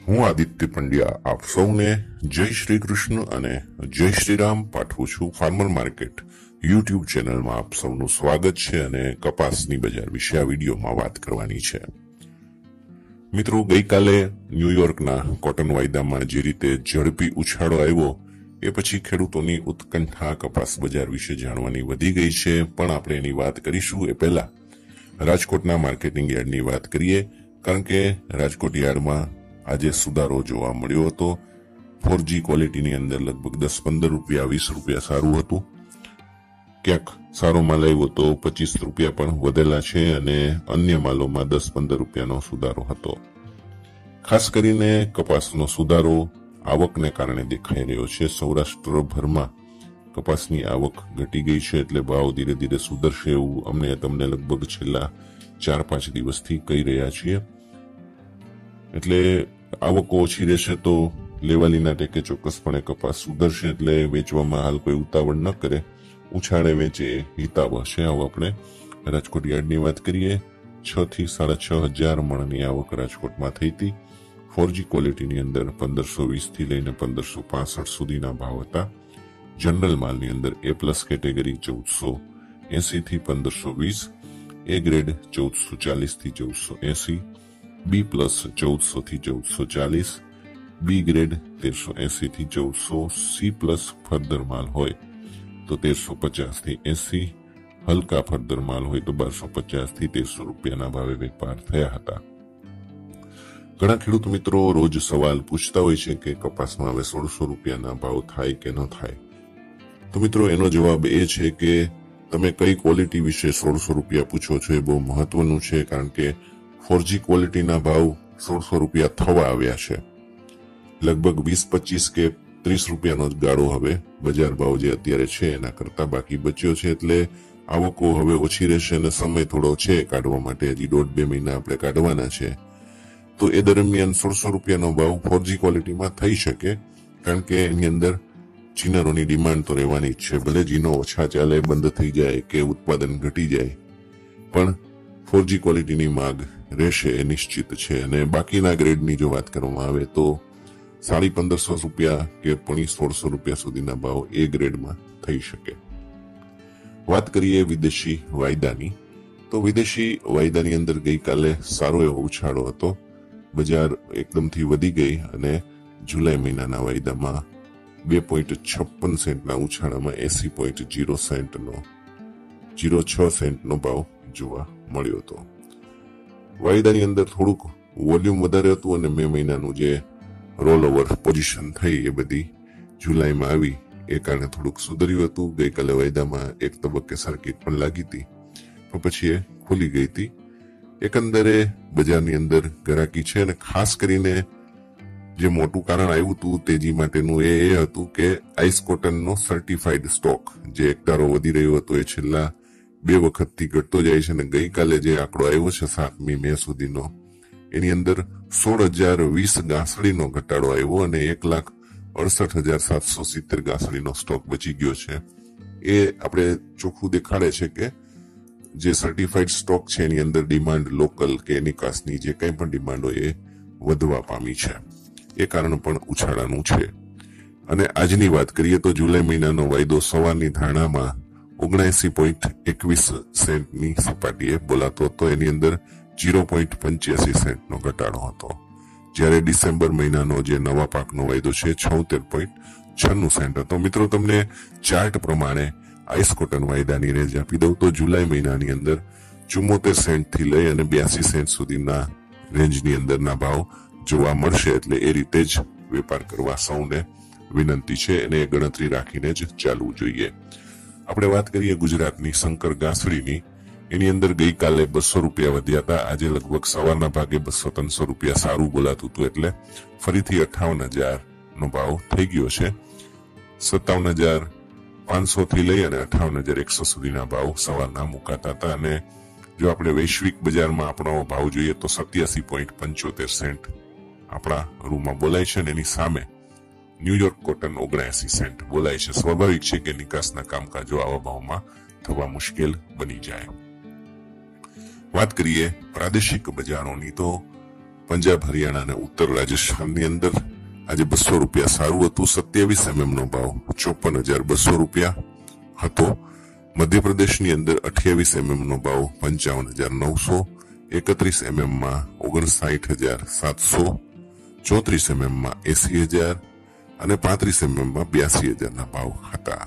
હું આદિત્ય પંડ્યા આપ સૌને જય શ્રી કૃષ્ણ અને જય શ્રી રામ પાઠવું છું. ફાર્મર માર્કેટ યુટ્યુબ ચેનલમાં આપ સૌનું સ્વાગત છે અને કપાસની બજાર વિશે આ વિડીયોમાં વાત કરવાની છે. મિત્રો, ગઈકાલે ન્યુયોર્કના કોટન વાયદામાં જે રીતે ઝડપી ઉછાળો આવ્યો એ પછી ખેડૂતોની ઉત્કંઠા કપાસ બજાર વિશે જાણવાની વધી ગઈ છે, પણ આપણે એની વાત કરીશું એ પહેલા રાજકોટના માર્કેટિંગ યાર્ડની વાત કરીએ, કારણ કે રાજકોટ યાર્ડમાં આજે સુધારો જોવા મળ્યો હતો. 4G ક્વોલિટીની અંદર લગભગ 10-15 રૂપિયા 20 રૂપિયા સારું હતું. ક્યાંક સારો માલ આવ્યો તો 25 રૂપિયા પણ વધેલા છે અને અન્ય માલોમાં 10-15 રૂપિયાનો સુધારો હતો. ખાસ કરીને કપાસનો સુધારો આવકને કારણે દેખાઈ રહ્યો છે. સૌરાષ્ટ્રભરમાં કપાસની આવક ઘટી ગઈ છે, એટલે ભાવ ધીરે ધીરે સુધરશે એવું અમને તમને લગભગ છેલ્લા 4-5 દિવસથી કહી રહ્યા છીએ. એટલે આવકો ઓછી રહેશે તો લેવાલીના ટેકે ચોક્કસપણે કપાસ સુધરશે, એટલે વેચવામાં હાલ કોઈ ઉતાવળ ન કરે, ઉછાળે વેચે હિતાવ હશે. આવો આપણે રાજકોટ યાર્ડની વાત કરીએ. 6 થી 6.5 હજાર મણની આવક રાજકોટમાં થઈ હતી. 4G ક્વોલિટીની અંદર 1520 થી લઈને 1565 સુધીના ભાવ હતા. જનરલ માલની અંદર A+ કેટેગરી 1480 થી 1520, A ગ્રેડ 1440 થી 1480, B+ 1400 થી 1440, B ગ્રેડ 1380 થી 1400, C+ ફર્ધર માલ હોય તો 1350 થી 80, હલકા ફર્ધર માલ હોય તો 1250 થી 1300 રૂપિયાના ભાવે વેપાર થયા હતા. ઘણા ખેડૂત મિત્રો રોજ સવાલ પૂછતા હોય છે કે કપાસમાં હવે 1600 રૂપિયાના ભાવ થાય કે ન થાય. તો મિત્રો, એનો જવાબ એ છે કે તમે કઈ ક્વોલિટી વિશે 1600 રૂપિયા પૂછો છો એ બહુ મહત્વનું છે, કારણ કે 4G ક્વોલિટીના ભાવ 1600 રૂપિયા થવા આવ્યા છે. લગભગ 20-25 કે 30 રૂપિયાનો જ ગાળો હવે બજાર ભાવ જે અત્યારે છે એના કરતા બાકી બચ્યો છે, એટલે આવકો હવે ઓછી રહેશે અને સમય થોડો છે કાઢવા માટે. હજી 1.5-2 મહિના આપણે કાઢવાના છે, તો એ દરમિયાન 1600 રૂપિયાનો ભાવ 4G ક્વોલિટીમાં થઈ શકે, કારણ કે એની અંદર જીનરોની ડિમાન્ડ તો રહેવાની જ છે. ભલે જીનો ઓછા ચાલે, બંધ થઈ જાય કે ઉત્પાદન ઘટી જાય, પણ 4G ક્વોલિટીની માંગ રહેશે એ નિશ્ચિત છે. અને બાકીના ગ્રેડની જો વાત કરવામાં આવે તો 1550 રૂપિયા કે 1600 રૂપિયા સુધીના ભાવ એ ગ્રેડમાં થઈ શકે. વાત કરીએ વિદેશી વાયદાની, તો વિદેશી વાયદાની અંદર ગઈકાલે સારો એવો ઉછાળો હતો. બજાર એકદમથી વધી ગઈ અને જુલાઈ મહિનાના વાયદામાં 2.56 સેન્ટના ઉછાળામાં 80.0 સેન્ટનો 0.6 સેન્ટનો ભાવ જોવા મળ્યો હતો. વાયદાની અંદર થોડુંક વોલ્યુમ વધારે હતું અને મે મહિનાનું જે રોલ ઓવર પોઝિશન થઈ એ બધી જુલાઈમાં આવી, એ કારણે થોડુંક સુધર્યું હતું. ગઈકાલે વાયદામાં એક તબક્કે સર્કિટ પણ લાગી હતી, પણ પછી એ ખુલી ગઈ હતી. એકંદરે બજારની અંદર ગરાકી છે, અને ખાસ કરીને જે મોટું કારણ આવ્યું હતું તેજી માટેનું એ હતું કે આઈસ કોટનનો સર્ટિફાઈડ સ્ટોક જે એકધારો વધી રહ્યો હતો એ છેલ્લા 2 વખતથી ઘટતો જાય છે. અને ગઈકાલે જે આંકડો આવ્યો છે 7મી મે સુધીનો, એની અંદર 16,020 ગાંસડીનો ઘટાડો આવ્યો અને 1,68,770 ગાંસડીનો સ્ટોક બચી ગયો છે. એ આપણે ચોખ્ખું દેખાડે છે કે જે સર્ટિફાઈડ સ્ટોક છે એની અંદર ડિમાન્ડ લોકલ કે નિકાસની જે કંઈ પણ ડિમાન્ડ હોય એ વધવા પામી છે. એ કારણ પણ ઉછાળાનું છે. અને આજની વાત કરીએ તો જુલાઈ મહિનાનો વાયદો સવારની ધારણામાં 79.21 સેન્ટની સપાટીએ બોલાતો હતો. એની અંદર 0.85 સેન્ટનો ઘટાડો હતો. જ્યારે ડિસેમ્બર મહિનાનો જે નવા પાકનો વાયદો છે 76.96 સેન્ટ હતો. મિત્રો, તમને ચાર્ટ પ્રમાણે આઈસ કોટન વાયદાની રેન્જ આપી દઉં તો જુલાઈ મહિનાની અંદર 74 સેન્ટથી લઈ અને 82 સેન્ટ સુધીના રેન્જની અંદરના ભાવ જોવા મળશે. એટલે એ રીતે જ વેપાર કરવા સૌને વિનંતી છે, અને એ ગણતરી રાખીને જ ચાલવું જોઈએ. આપણે વાત કરીએ ગુજરાતની શંકર ગાંસડીની, એની અંદર ગઈકાલે 200 રૂપિયા વધ્યા હતા. આજે લગભગ સવારના ભાગે 200-300 રૂપિયા સારું બોલાતું હતું, એટલે ફરીથી 58,000નો ભાવ થઈ ગયો છે. 57,500 થી લઈ અને 58,100 સુધીના ભાવ સવારના મુકાતા હતા. અને જો આપણે વૈશ્વિક બજારમાં આપણો ભાવ જોઈએ તો 87.75 સેન્ટ આપણા રૂમાં બોલાય છે, અને એની સામે ન્યુયોર્ક કોટન 79 સેન્ટ બોલાય છે. સ્વાભાવિક છે કે નિકાસના કામકાજો આવા ભાવમાં થવા મુશ્કેલ બની જાય. વાત કરીએ પ્રાદેશિક બજારોની, તો પંજાબ, હરિયાણા અને ઉત્તર રાજસ્થાનની અંદર આજે 200 રૂપિયા સારું હતું. 27 mm નો ભાવ 54,200 રૂપિયા હતો. મધ્યપ્રદેશની અંદર 28 mm નો ભાવ 55,900, 31 mm માં 59,700, 34 mm માં 80,000 અને 35 mm માં 82,000 ના ભાવ હતા.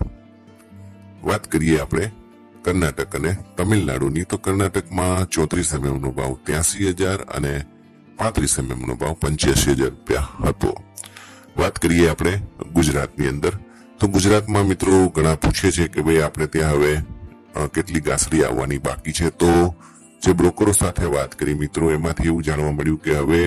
વાત કરીએ આપણે કર્ણાટક અને તમિલનાડુની, તો કર્ણાટકમાં 34 mm નો ભાવ 83,000 અને 35 mm નો ભાવ 85,000 રૂપિયા હતો. વાત કરીએ આપણે ગુજરાતની અંદર, તો ગુજરાતમાં મિત્રો ઘણા પૂછે છે કે ભાઈ આપણે ત્યાં હવે કેટલી ગાસડી આવવાની બાકી છે. તો જે બ્રોકરો સાથે વાત કરી મિત્રો, એમાંથી એવું જાણવા મળ્યું કે હવે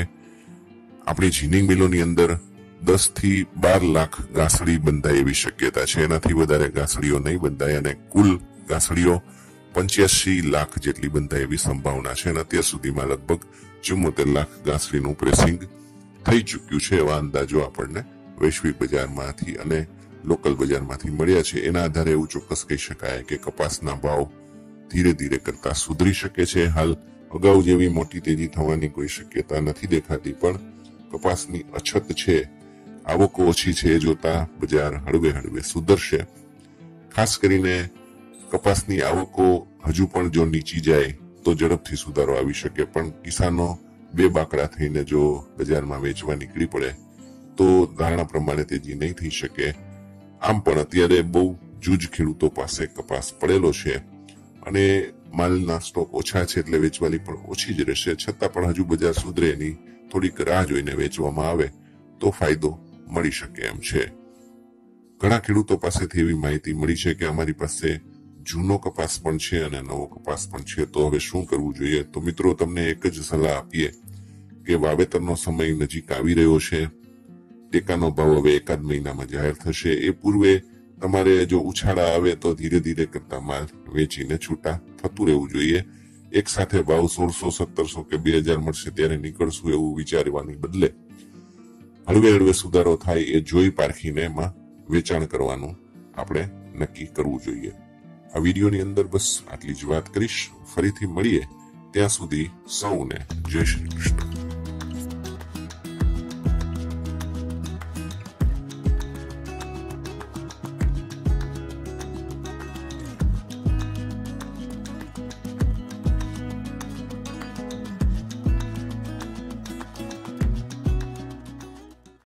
આપણી જીનિંગ મિલોની અંદર 10 થી 12 લાખ ગાસડી બંધાય એવી શક્યતા છે. એનાથી વધારે ગાસડીઓ નહીં બંધાય અને કુલ ગાસડીઓ 85 લાખ જેટલી બંધાય એવી સંભાવના છે. અને અત્યાર સુધીમાં લગભગ 74 લાખ ગાસડીનું પ્રેસિંગ થઈ ચૂક્યું છે. એવા અંદાજો આપણને વૈશ્વિક બજારમાંથી અને લોકલ બજારમાંથી મળ્યા છે. એના આધારે એવું ચોક્કસ કહી શકાય કે કપાસના ભાવ ધીરે ધીરે કરતા સુધરી શકે છે. હાલ અગાઉ જેવી મોટી તેજી થવાની કોઈ શક્યતા નથી દેખાતી, પણ કપાસની અછત છે, આવકો ઓછી છે, જોતા બજાર હળવે હળવે સુધરશે. ખાસ કરીને કપાસની આવકો હજુ પણ જો નીચી જાય તો ઝડપથી સુધારો આવી શકે, પણ કિસાનો બે બાકડા થઈને જો બજારમાં વેચવા નીકળી પડે તો ધારણા પ્રમાણે તેજી નહીં થઈ શકે. આમ પણ અત્યારે બહુ જૂજ ખેડૂતો પાસે કપાસ પડેલો છે અને માલના સ્ટોક ઓછા છે, એટલે વેચવાની પણ ઓછી જ રહેશે. છતાં પણ હજુ બજાર સુધરે એની થોડીક રાહ જોઈને વેચવામાં આવે તો ફાયદો મળી શકે એમ છે. ઘણા ખેડૂતો પાસેથી એવી માહિતી મળી છે કે અમારી પાસે જૂનો કપાસ પણ છે અને નવો કપાસ પણ છે, તો હવે શું કરવું જોઈએ? તો મિત્રો તમને એક જ સલાહ આપીએ કે વાવેતરનો સમય નજીક આવી રહ્યો છે. ટેકાનો ભાવ હવે એકાદ મહિનામાં જાહેર થશે. એ પૂર્વે તમારે જો ઉછાળા આવે તો ધીરે ધીરે કરતા માલ વેચીને છૂટા થતું રહેવું જોઈએ. એક સાથે ભાવ 1600, 1700 કે 2000 મળશે ત્યારે નીકળશું એવું વિચારવાની બદલે હળવે હળવે સુધારો થાય એ જોઈ પારખીને એમાં વેચાણ કરવાનું આપણે નક્કી કરવું જોઈએ. આ વિડીયોની અંદર બસ આટલી જ વાત કરીશ. ફરીથી મળીએ, ત્યાં સુધી સૌને જય શ્રી કૃષ્ણ.